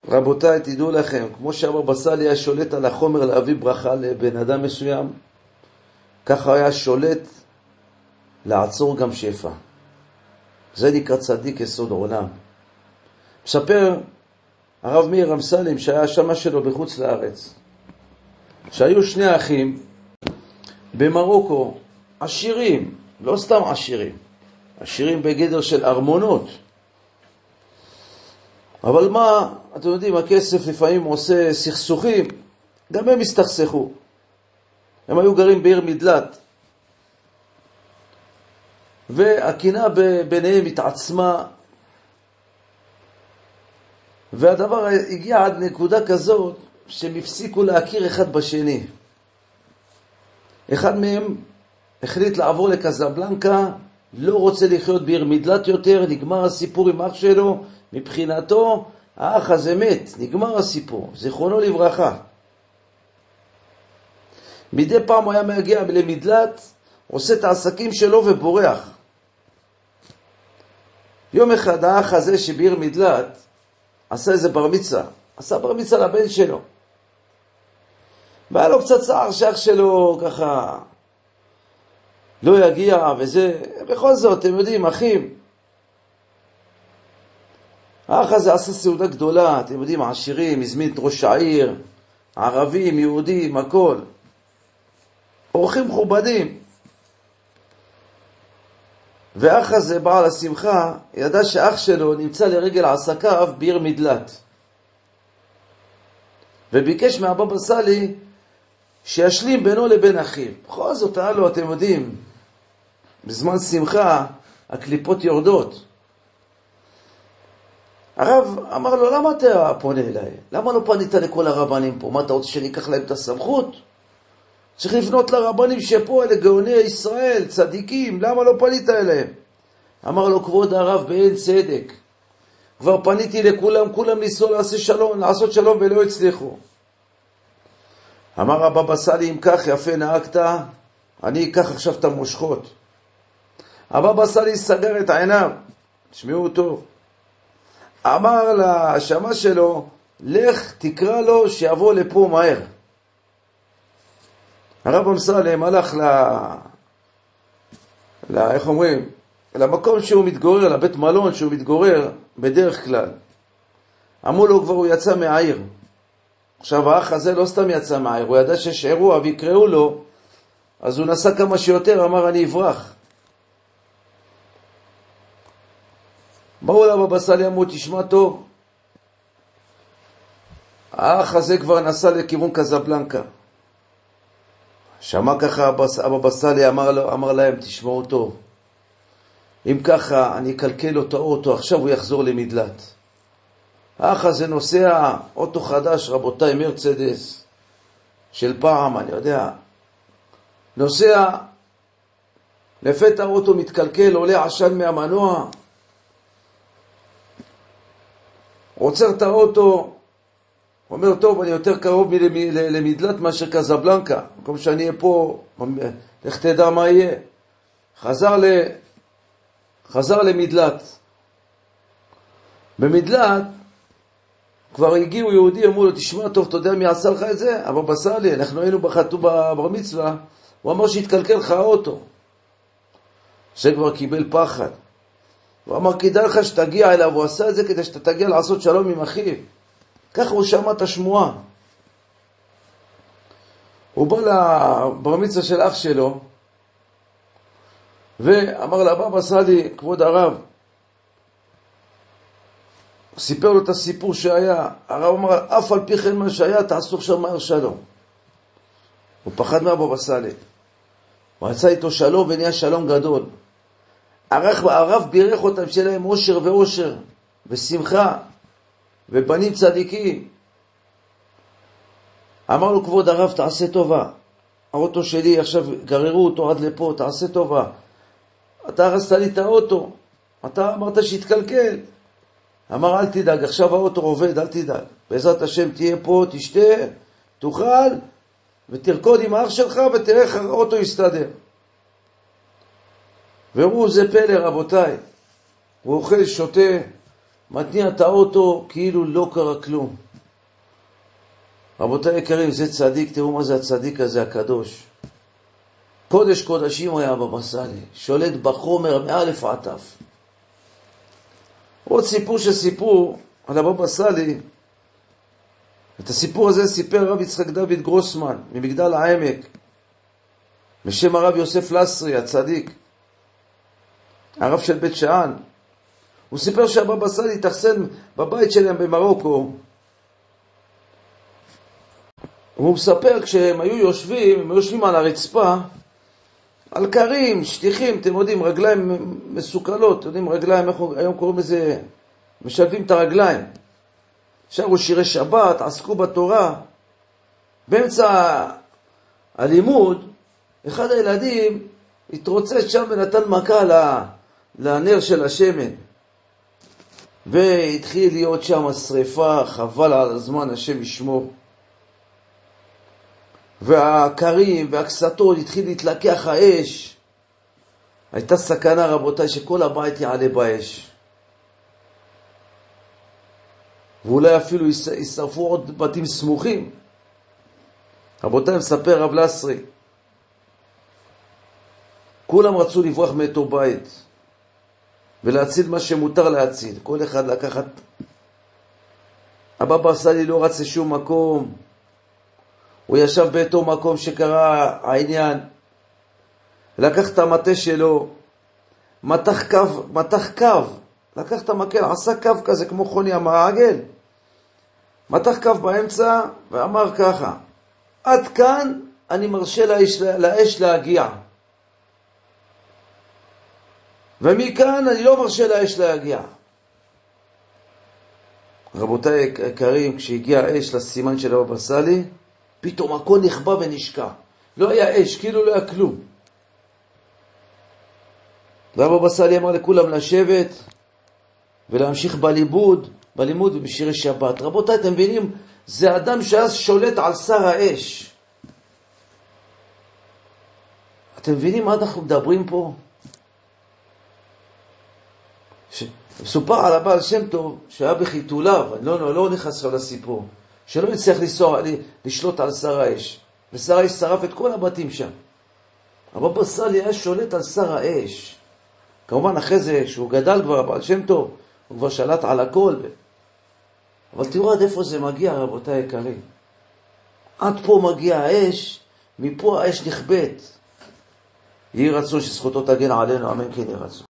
רבותיי, תדעו לכם, כמו שהבבא סאלי היה שולט על החומר להביא ברכה לבן אדם מסוים, ככה היה שולט לעצור גם שפע. זה נקרא צדיק יסוד עולם. מספר הרב מאיר אמסלם שהיה שמה שלו בחוץ לארץ, שהיו שני אחים במרוקו, עשירים, לא סתם עשירים, עשירים בגדר של ארמונות. אבל מה, אתם יודעים, הכסף לפעמים עושה סכסוכים, גם הם הסתכסכו. הם היו גרים בעיר מדלת, והקינה ביניהם התעצמה, והדבר הגיע עד נקודה כזאת שהם הפסיקו להכיר אחד בשני. אחד מהם החליט לעבור לקזבלנקה, לא רוצה לחיות בעיר מדלת יותר, נגמר הסיפור עם אח שלו, מבחינתו האח הזה מת, נגמר הסיפור, זיכרונו לברכה. מדי פעם הוא היה מגיע למדלת, עושה את העסקים שלו ובורח. יום אחד האח הזה שבעיר מדלת עשה איזה בר מצווה, עשה בר מצווה לבן שלו. והיה לו קצת צער שאח שלו ככה לא יגיע וזה, בכל זאת, אתם יודעים, אחים. האח הזה עשה סעודה גדולה, אתם יודעים, עשירים, הזמין את ראש העיר, ערבים, יהודים, הכל. אורחים מכובדים. ואח הזה, בעל השמחה, ידע שאח שלו נמצא לרגל עסקיו בעיר מדלת. וביקש מהבבא סאלי שישלים בינו לבין אחיו. בכל זאת היה לו, אתם יודעים, בזמן שמחה הקליפות יורדות. הרב אמר לו, למה אתה פונה אליי? למה לא פנית לכל הרבנים פה? מה אתה רוצה שאני אקח להם את הסמכות? צריך לפנות לרבנים שפה, אלה גאוני ישראל, צדיקים, למה לא פנית אליהם? אמר לו, כבוד הרב, באין צדק. כבר פניתי לכולם, כולם ניסו לעשות שלום ולא הצליחו. אמר הבבא סאלי, אם כך יפה נהגת, אני אקח עכשיו את המושכות. הבבא סאלי סגר את העיניו, תשמעו טוב. אמר לשמה שלו, לך תקרא לו שיבוא לפה מהר. הרב אמסלם הלך איך אומרים, למקום שהוא מתגורר, לבית מלון שהוא מתגורר בדרך כלל. אמרו לו, כבר הוא יצא מהעיר. עכשיו האח הזה לא סתם יצא מהעיר, הוא ידע שיש אירוע ויקראו לו, אז הוא נסע כמה שיותר, אמר אני אברח. באו לה בבא סאלי, אמרו, תשמע טוב, האח הזה כבר נסע לכיוון קזבלנקה. שמע ככה הבבא סאלי, אמר להם, תשמעו טוב, אם ככה אני אקלקל לו את האוטו, עכשיו הוא יחזור למדלת. האח הזה נוסע אוטו חדש, רבותיי, מרצדס של פעם, אני יודע, נוסע, לפתע האוטו מתקלקל, עולה עשן מהמנוע, עוצר את האוטו, אומר, טוב, אני יותר קרוב למדלת מאשר קזבלנקה, במקום שאני אהיה פה, לך תדע מה יהיה. חזר למדלת. במדלת כבר הגיעו יהודי, אמרו לו, תשמע טוב, אתה יודע מי עשה לך את זה? הבבא סאלי, אנחנו היינו בחתום בבר מצווה, הוא אמר שהתקלקל לך האוטו. זה כבר קיבל פחד. הוא אמר, כדאי לך שתגיע אליו, הוא עשה את זה כדי שאתה תגיע לעשות שלום עם אחיו. ככה הוא שמע את השמועה. הוא בא לבר מצווה של אח שלו, ואמר לבבא סאלי, כבוד הרב, סיפר לו את הסיפור שהיה. הרב אמר, אף על פי כן מה שהיה, תעשו עכשיו מהר שלום. הוא פחד מהבבא סאלי. הוא יצא איתו שלום ונהיה שלום גדול. הרב בירך אותם שלהם אושר ואושר ושמחה ובנים צדיקים. אמר לו, כבוד הרב, תעשה טובה. האוטו שלי עכשיו גררו אותו עד לפה, תעשה טובה. אתה הרסת לי את האוטו, אתה אמרת שהתקלקל. אמר, אל תדאג, עכשיו האוטו עובד, אל תדאג. בעזרת השם תהיה פה, תשתה, תאכל, ותרקוד עם האח שלך ותראה איך האוטו יסתדר. וראו זה פלא, רבותיי. הוא אוכל, שותה, מתניע את האוטו כאילו לא קרה כלום. רבותיי יקרים, זה צדיק, תראו מה זה הצדיק הזה הקדוש. קודש קודשים היה הבבא סאלי, שולט בחומר מאלף עד תו. עוד סיפור שסיפור על הבבא סאלי, את הסיפור הזה סיפר הרב יצחק דוד גרוסמן ממגדל העמק, בשם הרב יוסף לסרי, הצדיק, הרב של בית שאן. הוא סיפר שהבבא סאלי התאכסן בבית שלהם במרוקו. הוא מספר כשהם היו יושבים, הם יושבים על הרצפה, על קרים, שטיחים, אתם יודעים, רגליים מסוכלות, אתם יודעים, רגליים, איך היום קוראים לזה, משלבים את הרגליים. שרו שירי שבת, עסקו בתורה. באמצע הלימוד, אחד הילדים התרוצץ שם ונתן מכה לנר של השמן. והתחיל להיות שם שריפה, חבל על הזמן, השם ישמור. והקרים והקסתות התחיל להתלקח האש. הייתה סכנה רבותיי שכל הבית יעלה באש. ואולי אפילו ישרפו עוד בתים סמוכים. רבותיי, מספר רב לסרי, כולם רצו לברוח מאותו בית ולהציל מה שמותר להציל, כל אחד לקחת. הבבא סאלי לא רצה שום מקום, הוא ישב באותו מקום שקרה העניין, לקח את המטה שלו, מתח קו, לקח את המקל, עשה קו כזה כמו חוני המעגל, מתח קו באמצע ואמר ככה, עד כאן אני מרשה לאש להגיע, ומכאן אני לא מרשה לאש להגיע. רבותיי יקרים, כשהגיע האש לסימן של הבבא סאלי, פתאום הכל נכבה ונשקע. לא היה אש, כאילו לא היה כלום. והבבא סאלי אמר לכולם לשבת ולהמשיך בלימוד ובשירי שבת. רבותיי, אתם מבינים? זה אדם שאז שולט על שר האש. אתם מבינים מה אנחנו מדברים פה? סופר על הבעל שם טוב שהיה בחיתוליו, אני לא נכנס לו לסיפור, שלא יצטרך לשלוט על שר האש, ושר האש שרף את כל הבתים שם. הבבא סאלי היה שולט על שר האש. כמובן אחרי זה שהוא גדל כבר, הבעל שם טוב, הוא כבר שלט על הכל. אבל תראו עד איפה זה מגיע רבותיי יקרים. עד פה מגיע האש, מפה האש נכבט. יהי רצון שזכותו תגן עלינו, אמן כן יהי רצון.